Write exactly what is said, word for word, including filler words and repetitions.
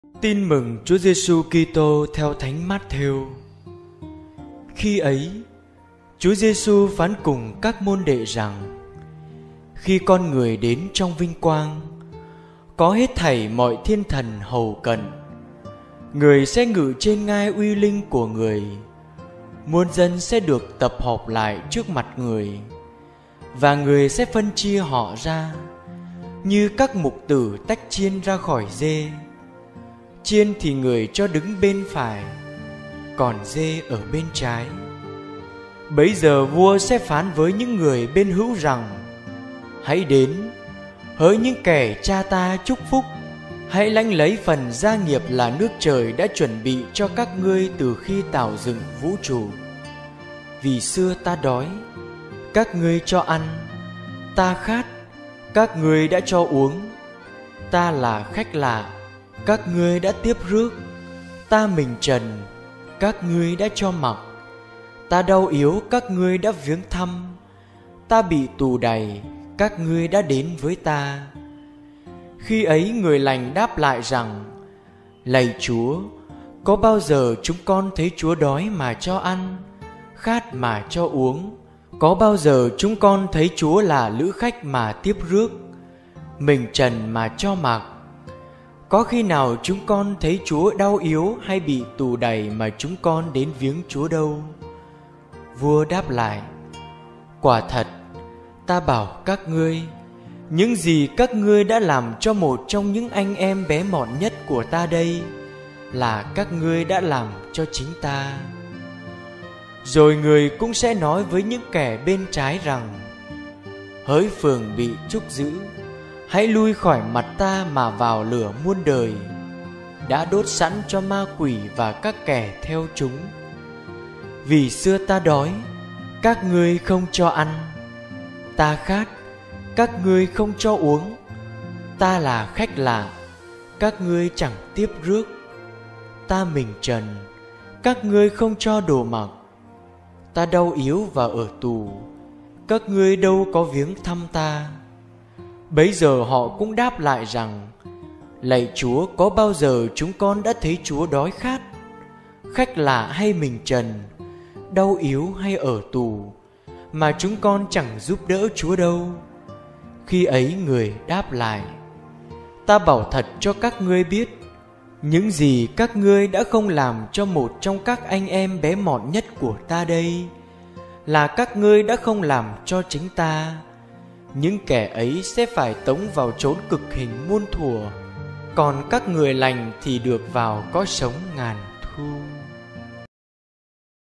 Tin mừng Chúa Giêsu Kitô theo Thánh Mát-thêu. Khi ấy, Chúa Giêsu phán cùng các môn đệ rằng: khi con người đến trong vinh quang, có hết thảy mọi thiên thần hầu cận, người sẽ ngự trên ngai uy linh của người. Muôn dân sẽ được tập hợp lại trước mặt người, và người sẽ phân chia họ ra, như các mục tử tách chiên ra khỏi dê. Chiên thì người cho đứng bên phải, còn dê ở bên trái. Bấy giờ vua sẽ phán với những người bên hữu rằng: hãy đến, hỡi những kẻ cha ta chúc phúc, hãy lãnh lấy phần gia nghiệp là nước trời đã chuẩn bị cho các ngươi từ khi tạo dựng vũ trụ. Vì xưa ta đói, các ngươi cho ăn; ta khát, các ngươi đã cho uống; ta là khách lạ, các ngươi đã tiếp rước; ta mình trần, các ngươi đã cho mặc; ta đau yếu, các ngươi đã viếng thăm; ta bị tù đày, các ngươi đã đến với ta. Khi ấy người lành đáp lại rằng: lạy Chúa, có bao giờ chúng con thấy Chúa đói mà cho ăn, khát mà cho uống? Có bao giờ chúng con thấy Chúa là lữ khách mà tiếp rước, mình trần mà cho mặc? Có khi nào chúng con thấy Chúa đau yếu hay bị tù đày mà chúng con đến viếng Chúa đâu? Vua đáp lại: quả thật, ta bảo các ngươi, những gì các ngươi đã làm cho một trong những anh em bé mọn nhất của ta đây, là các ngươi đã làm cho chính ta. Rồi người cũng sẽ nói với những kẻ bên trái rằng: hỡi phường bị trúc giữ, hãy lui khỏi mặt ta mà vào lửa muôn đời, đã đốt sẵn cho ma quỷ và các kẻ theo chúng. Vì xưa ta đói, các ngươi không cho ăn; ta khát, các ngươi không cho uống; ta là khách lạ, các ngươi chẳng tiếp rước; ta mình trần, các ngươi không cho đồ mặc; ta đau yếu và ở tù, các ngươi đâu có viếng thăm ta. Bấy giờ họ cũng đáp lại rằng: lạy Chúa, có bao giờ chúng con đã thấy Chúa đói khát, khách lạ hay mình trần, đau yếu hay ở tù, mà chúng con chẳng giúp đỡ Chúa đâu? Khi ấy người đáp lại: ta bảo thật cho các ngươi biết, những gì các ngươi đã không làm cho một trong các anh em bé mọn nhất của ta đây, là các ngươi đã không làm cho chính ta. Những kẻ ấy sẽ phải tống vào chốn cực hình muôn thuở, còn các người lành thì được vào cõi sống ngàn thu.